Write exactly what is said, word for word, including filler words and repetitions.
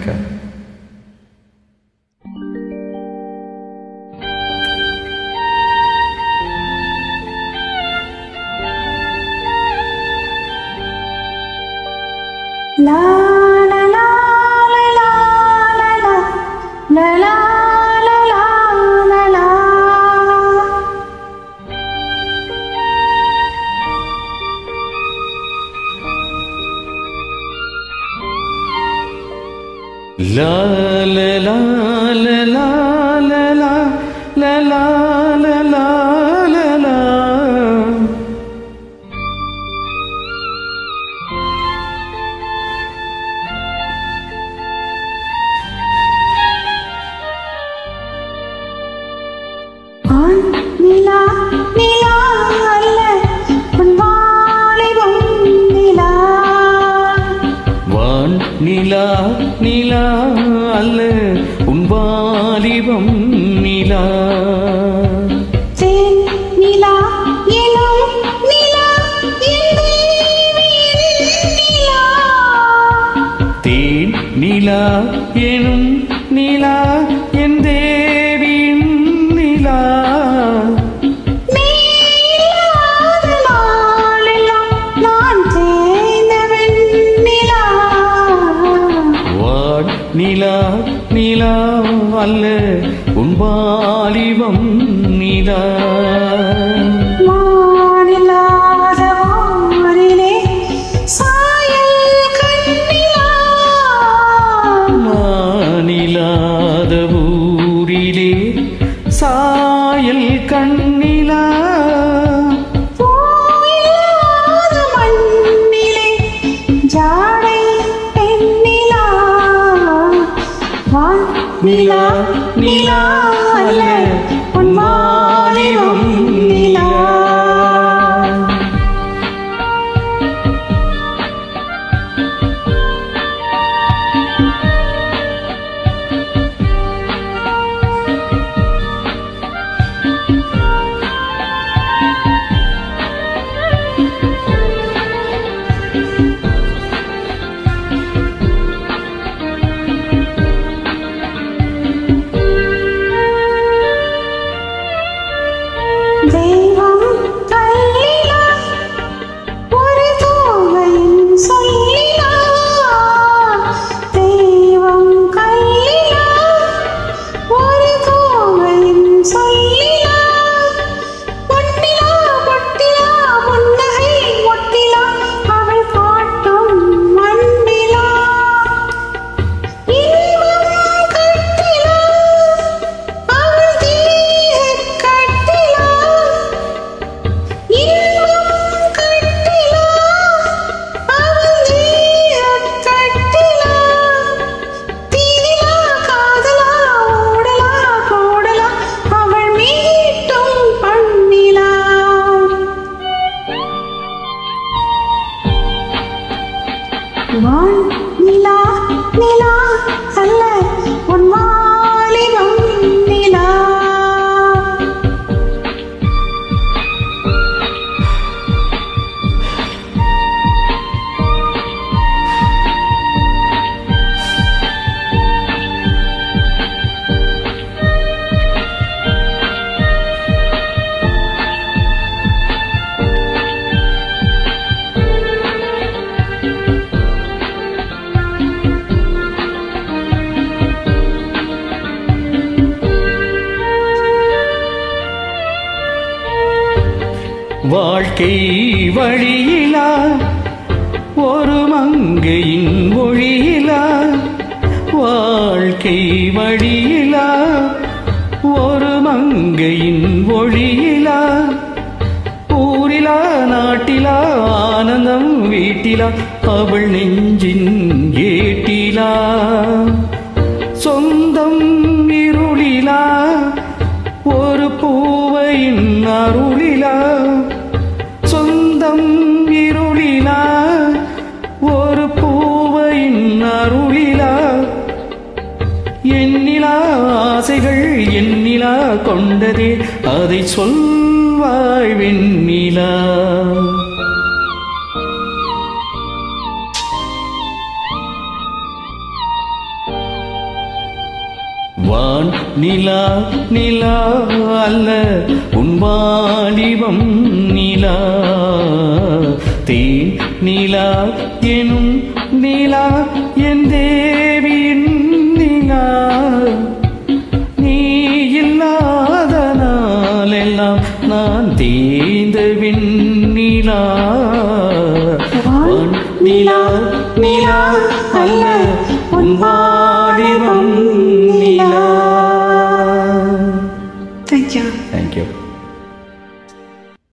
America. La la la la la la la la la la la la. La la la la la la la la la la la la. ஆண் நிலா நிலா அல்ல உன் வாலிபம் நிலா. வான் நிலா நிலா அல்ல உன் வாலிபம் நிலா. தேன் நிலா எனும் நிலா என் தேவியின் நிலா. தேன் நிலா எனும் நிலா என் தேவியின் நிலா. நீயில்லாத நாளெல்லாம் நான் தேய்ந்தவன் நிலா. வான் நிலா நிலா அல்ல உன் வாலிபம் நிலா. மானில்லாத வானிலே சாயல் கண்ணிலா. மானில்லாத ஊரிலே சாயல் கண்ணிலா. பூவில்லாத மண்ணிலே ஜாடை பெண்ணிலா. வான் நிலா நிலா அல்ல உன் வாலிபம் நிலா. தெய்வம் கல்லிலா ஒரு தோகையின் சொல்லிலா. தெய்வம் கல்லிலா ஒரு தோகையின் சொல்லிலா. பொன்னிலா பொட்டிலா புன்னகை ஒட்டிலா அவள் காட்டும் மண்ணிலா. இன்பம் கட்டிலா அவள் தேகக் கட்டிலா. இன்பம் கட்டிலா அவள் தேகக் கட்டிலா. தீதிலா காதலா ஓடலா கோடலா அவள் மீட்டும் பண்ணிலா. வான் நிலா நிலா அல்ல உன் வாலிபம் நிலா. வாழ்க்கை வழியிலா ஒரு மங்கையின் மொழியிலா. வாழ்க்கை வழியிலா ஒரு மங்கையின் மொழியிலா. ஊரிலா நாட்டிலா ஆனந்தம் வீட்டிலா அவள் நெஞ்சின் ஏட்டிலா. சொந்தம் இருளிலா ஒரு பூவையின் அருளிலா. சொந்தம் இருளிலா ஒரு பூவையின் அருளிலா. எண்ணிலா ஆசைகள் எண்ணிலா கொண்டதே அதை சொல்வாய் வெண்ணிலா. வான் நிலா நிலா அல்ல உன் வாலிபம் நிலா தேன் நிலா எனும் நிலா என் தேவியின் நிலா நீ இல்லாத நாளெல்லாம் நான் தேய்ந்த விண்ணிலா வான் நிலா நிலா அல்ல உன் வாலிபம் நிலா